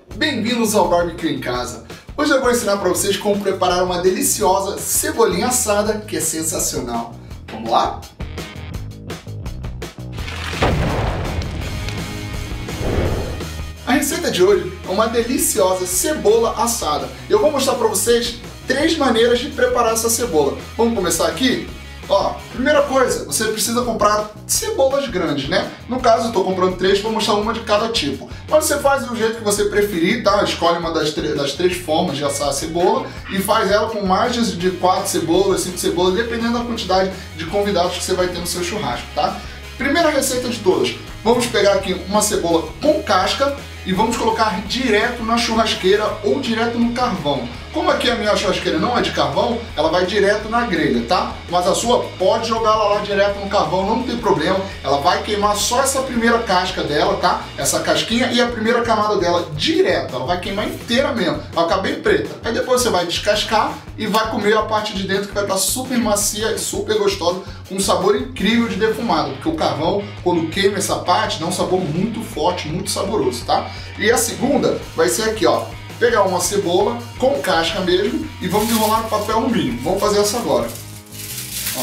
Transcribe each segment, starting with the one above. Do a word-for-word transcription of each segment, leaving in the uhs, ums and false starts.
Bem-vindos ao Barbecue em Casa. Hoje eu vou ensinar para vocês como preparar uma deliciosa cebolinha assada que é sensacional. Vamos lá? A receita de hoje é uma deliciosa cebola assada. Eu vou mostrar para vocês três maneiras de preparar essa cebola. Vamos começar aqui? Ó, primeira coisa, você precisa comprar cebolas grandes, né? No caso, eu estou comprando três, vou mostrar uma de cada tipo. Mas você faz do jeito que você preferir, tá? Escolhe uma das, das três formas de assar a cebola e faz ela com margens de quatro cebolas, cinco cebolas, dependendo da quantidade de convidados que você vai ter no seu churrasco, tá? Primeira receita de todas, vamos pegar aqui uma cebola com casca e vamos colocar direto na churrasqueira ou direto no carvão. Como aqui a minha churrasqueira não é de carvão, ela vai direto na grelha, tá? Mas a sua pode jogar ela lá direto no carvão, não tem problema. Ela vai queimar só essa primeira casca dela, tá? Essa casquinha e a primeira camada dela direto. Ela vai queimar inteira mesmo, vai ficar bem preta. Aí depois você vai descascar e vai comer a parte de dentro que vai estar super macia e super gostosa, com um sabor incrível de defumado. Porque o carvão, quando queima essa parte, dá um sabor muito forte, muito saboroso, tá? E a segunda vai ser aqui, ó. Pegar uma cebola com casca mesmo e vamos enrolar no papel alumínio. Vamos fazer essa agora. Ó,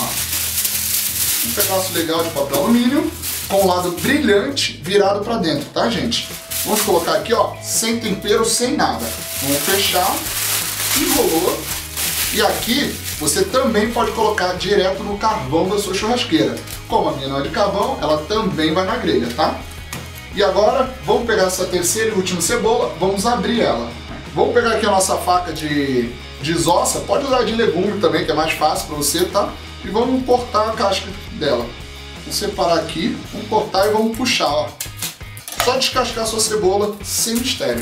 um pedaço legal de papel alumínio com o lado brilhante virado para dentro, tá, gente? Vamos colocar aqui, ó, sem tempero, sem nada. Vamos fechar, enrolou. E aqui você também pode colocar direto no carvão da sua churrasqueira. Como a minha não é de carvão, ela também vai na grelha, tá? E agora, vamos pegar essa terceira e última cebola, vamos abrir ela. Vamos pegar aqui a nossa faca de desossa, pode usar de legume também, que é mais fácil para você, tá? E vamos cortar a casca dela. Vamos separar aqui, vamos cortar e vamos puxar, ó. Só descascar a sua cebola sem mistério.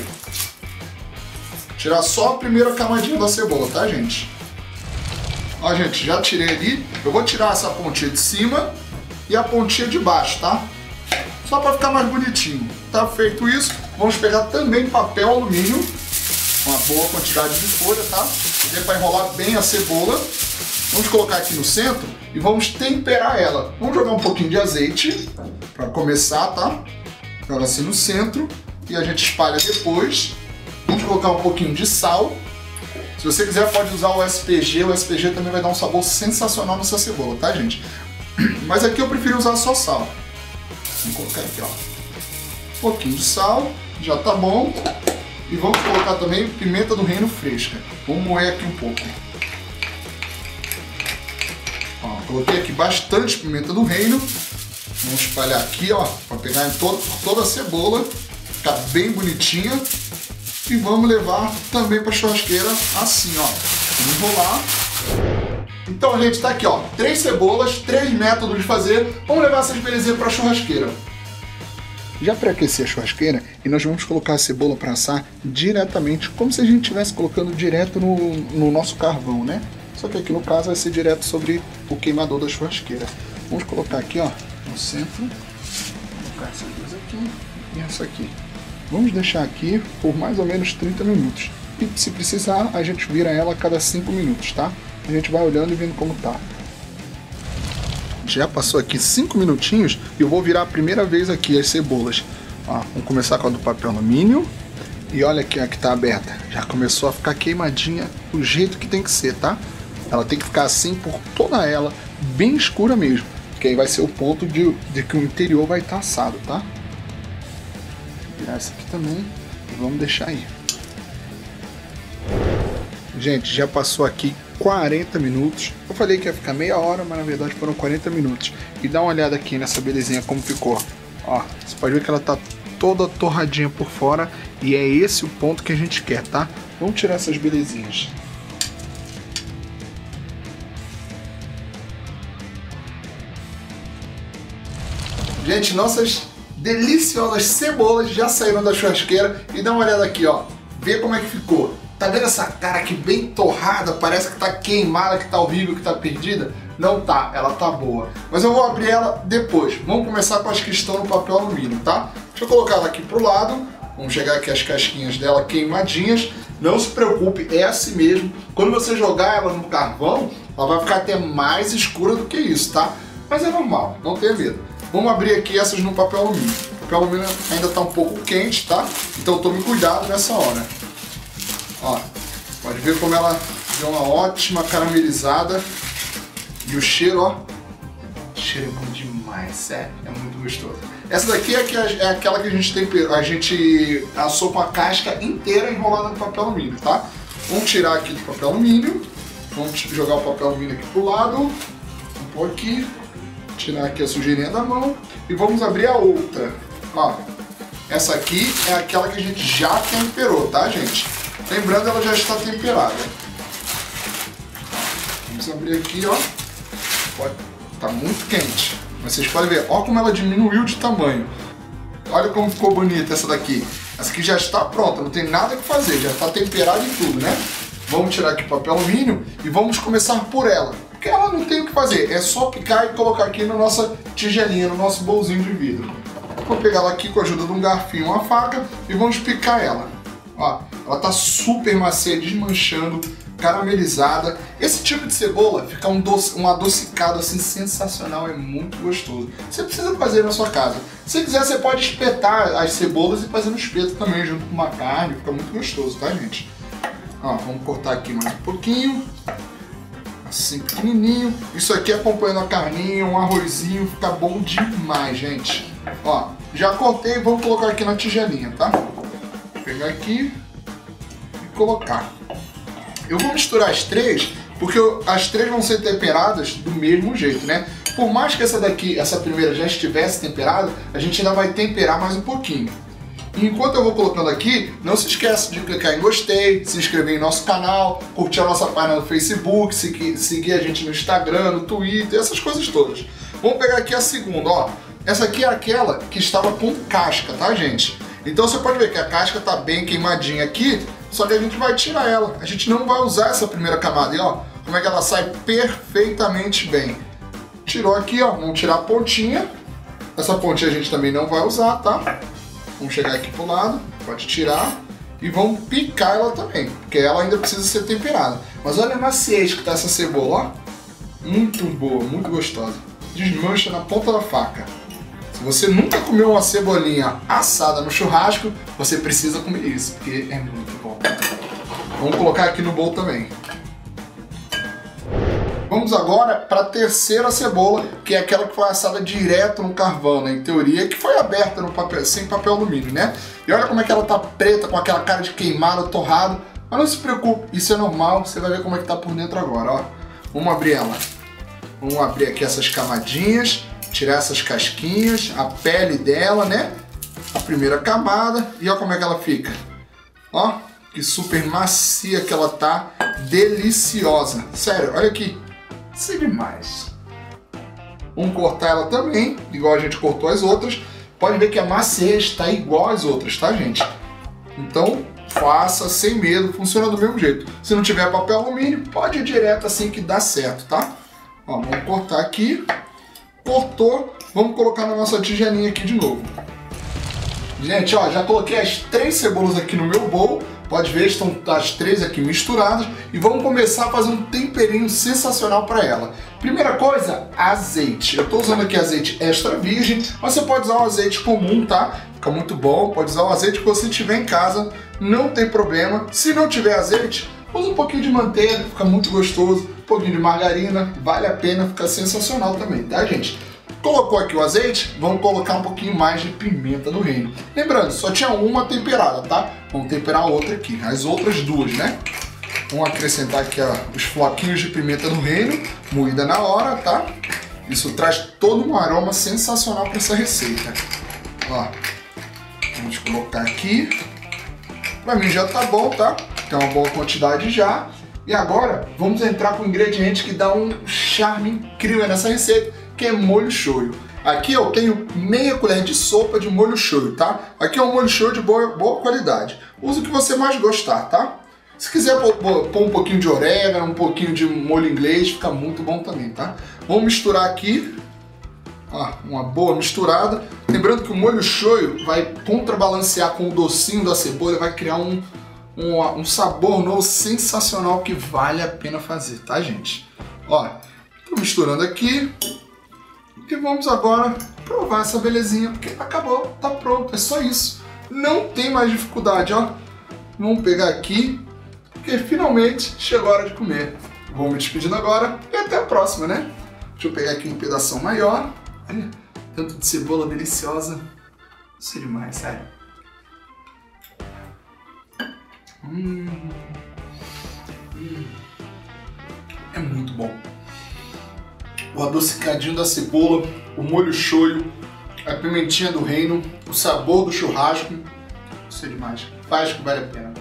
Tirar só a primeira camadinha da cebola, tá, gente? Ó, gente, já tirei ali. Eu vou tirar essa pontinha de cima e a pontinha de baixo, tá? Só para ficar mais bonitinho. Tá feito isso, vamos pegar também papel alumínio, uma boa quantidade de folha, tá? Para enrolar bem a cebola. Vamos colocar aqui no centro e vamos temperar ela. Vamos jogar um pouquinho de azeite para começar, tá? Joga assim no centro e a gente espalha depois. Vamos colocar um pouquinho de sal. Se você quiser pode usar o S P G, o S P G também vai dar um sabor sensacional nessa cebola, tá, gente? Mas aqui eu prefiro usar só sal. Vamos colocar aqui, ó, um pouquinho de sal, já tá bom. E vamos colocar também pimenta do reino fresca. Vamos moer aqui um pouco. Ó, coloquei aqui bastante pimenta do reino. Vamos espalhar aqui, ó, para pegar em todo, toda a cebola, ficar bem bonitinha. E vamos levar também para a churrasqueira assim, ó. Vamos enrolar. Então, gente, tá aqui, ó, três cebolas, três métodos de fazer. Vamos levar essas belezinhas para a churrasqueira. Já pré-aqueci a churrasqueira e nós vamos colocar a cebola para assar diretamente, como se a gente estivesse colocando direto no, no nosso carvão, né? Só que aqui no caso vai ser direto sobre o queimador da churrasqueira. Vamos colocar aqui, ó, no centro. Vou colocar essas duas aqui e essa aqui. Vamos deixar aqui por mais ou menos trinta minutos. E se precisar, a gente vira ela a cada cinco minutos, tá? A gente vai olhando e vendo como tá. Já passou aqui cinco minutinhos e eu vou virar a primeira vez aqui as cebolas. Ó, vamos começar com a do papel alumínio. E olha aqui a que tá aberta. Já começou a ficar queimadinha do jeito que tem que ser, tá? Ela tem que ficar assim por toda ela, bem escura mesmo. Que aí vai ser o ponto de, de que o interior vai estar assado, tá? Vou virar essa aqui também e vamos deixar aí. Gente, já passou aqui quarenta minutos. Eu falei que ia ficar meia hora, mas na verdade foram quarenta minutos. E dá uma olhada aqui nessa belezinha como ficou. Ó, você pode ver que ela tá toda torradinha por fora e é esse o ponto que a gente quer, tá? Vamos tirar essas belezinhas. Gente, nossas deliciosas cebolas já saíram da churrasqueira e dá uma olhada aqui, ó. Vê como é que ficou. Tá vendo essa cara aqui bem torrada? Parece que tá queimada, que tá horrível, que tá perdida. Não tá, ela tá boa. Mas eu vou abrir ela depois. Vamos começar com as que estão no papel alumínio, tá? Deixa eu colocar ela aqui pro lado. Vamos chegar aqui as casquinhas dela queimadinhas. Não se preocupe, é assim mesmo. Quando você jogar ela no carvão, ela vai ficar até mais escura do que isso, tá? Mas é normal, não tenha medo. Vamos abrir aqui essas no papel alumínio. papel alumínio ainda está um pouco quente, tá? Então tome cuidado nessa hora. Ó, pode ver como ela deu uma ótima caramelizada. E o cheiro, ó, o cheiro é bom demais, sério, é muito gostoso. Essa daqui é, que é aquela que a gente temperou, a gente assou com a casca inteira enrolada no papel alumínio, tá? Vamos tirar aqui do papel alumínio, vamos jogar o papel alumínio aqui pro lado, um pouco aqui, tirar aqui a sujeirinha da mão e vamos abrir a outra. Ó, essa aqui é aquela que a gente já temperou, tá, gente? Lembrando, ela já está temperada. Vamos abrir aqui, ó. Pode, tá muito quente. Mas vocês podem ver, ó como ela diminuiu de tamanho. Olha como ficou bonita essa daqui. Essa aqui já está pronta, não tem nada que fazer, já está temperada e tudo, né? Vamos tirar aqui o papel alumínio e vamos começar por ela. Porque ela não tem o que fazer, é só picar e colocar aqui na nossa tigelinha, no nosso bolzinho de vidro. Vou pegar ela aqui com a ajuda de um garfinho, uma faca e vamos picar ela. Ó, ela tá super macia, desmanchando, caramelizada. Esse tipo de cebola fica um, doce, um adocicado assim sensacional, é muito gostoso. Você precisa fazer na sua casa. Se quiser, você pode espetar as cebolas e fazer no espeto também, junto com uma carne, fica muito gostoso, tá, gente? Ó, vamos cortar aqui mais um pouquinho, assim, pequenininho. Isso aqui acompanhando a carninha, um arrozinho, fica bom demais, gente. Ó, já cortei, vamos colocar aqui na tigelinha, tá? Vou pegar aqui e colocar. Eu vou misturar as três, porque as três vão ser temperadas do mesmo jeito, né? Por mais que essa daqui, essa primeira já estivesse temperada, a gente ainda vai temperar mais um pouquinho. E enquanto eu vou colocando aqui, não se esqueça de clicar em gostei, se inscrever em nosso canal, curtir a nossa página no Facebook, seguir a gente no Instagram, no Twitter, essas coisas todas. Vamos pegar aqui a segunda, ó. Essa aqui é aquela que estava com casca, tá, gente? Então você pode ver que a casca tá bem queimadinha aqui, só que a gente vai tirar ela. A gente não vai usar essa primeira camada. E ó, como é que ela sai perfeitamente bem. Tirou aqui, ó, vamos tirar a pontinha. Essa pontinha a gente também não vai usar, tá? Vamos chegar aqui pro lado, pode tirar. E vamos picar ela também, porque ela ainda precisa ser temperada. Mas olha a maciez que tá essa cebola, ó. Muito boa, muito gostosa. Desmancha na ponta da faca. Se você nunca comeu uma cebolinha assada no churrasco, você precisa comer isso, porque é muito bom. Vamos colocar aqui no bowl também. Vamos agora para a terceira cebola, que é aquela que foi assada direto no carvão, né? Em teoria, que foi aberta no papel, sem papel alumínio, né? E olha como é que ela tá preta, com aquela cara de queimado, torrado. Mas não se preocupe, isso é normal, você vai ver como é que tá por dentro agora, ó. Vamos abrir ela. Vamos abrir aqui essas camadinhas, tirar essas casquinhas, a pele dela, né? A primeira camada, e olha como é que ela fica. Ó, que super macia que ela tá, deliciosa. Sério, olha aqui. Isso é demais. Vamos cortar ela também, igual a gente cortou as outras. Pode ver que a maciez está igual às outras, tá, gente? Então, faça sem medo, funciona do mesmo jeito. Se não tiver papel alumínio, pode ir direto assim que dá certo, tá? Ó, vamos cortar aqui. Cortou, vamos colocar na nossa tigelinha aqui de novo. Gente, ó, já coloquei as três cebolas aqui no meu bowl. Pode ver, estão as três aqui misturadas. E vamos começar a fazer um temperinho sensacional para ela. Primeira coisa, azeite. Eu estou usando aqui azeite extra virgem, mas você pode usar um azeite comum, tá? Fica muito bom. Pode usar o azeite que você tiver em casa, não tem problema. Se não tiver azeite, usa um pouquinho de manteiga, fica muito gostoso. Um pouquinho de margarina, vale a pena, fica sensacional também, tá, gente? Colocou aqui o azeite, vamos colocar um pouquinho mais de pimenta do reino. Lembrando, só tinha uma temperada, tá? Vamos temperar a outra aqui, as outras duas, né? Vamos acrescentar aqui ó, os floquinhos de pimenta do reino, moída na hora, tá? Isso traz todo um aroma sensacional para essa receita. Ó, vamos colocar aqui. Pra mim já tá bom, tá? Tem uma boa quantidade já. E agora, vamos entrar com um ingrediente que dá um charme incrível nessa receita, que é molho shoyu. Aqui eu tenho meia colher de sopa de molho shoyu, tá? Aqui é um molho shoyu de boa, boa qualidade. Use o que você mais gostar, tá? Se quiser pôr, pôr um pouquinho de orégano, um pouquinho de molho inglês, fica muito bom também, tá? Vamos misturar aqui. Ó, uma boa misturada. Lembrando que o molho shoyu vai contrabalancear com o docinho da cebola, vai criar um, um, um sabor novo sensacional que vale a pena fazer, tá, gente? Ó, tô misturando aqui. E vamos agora provar essa belezinha, porque acabou, tá pronto, é só isso. Não tem mais dificuldade, ó. Vamos pegar aqui, porque finalmente chegou a hora de comer. Vou me despedindo agora e até a próxima, né? Deixa eu pegar aqui um pedação maior. Olha, tanto de cebola deliciosa. Isso é demais, sério. Hum. Hum. É muito bom. O adocicadinho da cebola, o molho shoyu, a pimentinha do reino, o sabor do churrasco. Isso é demais. Faz que vale a pena.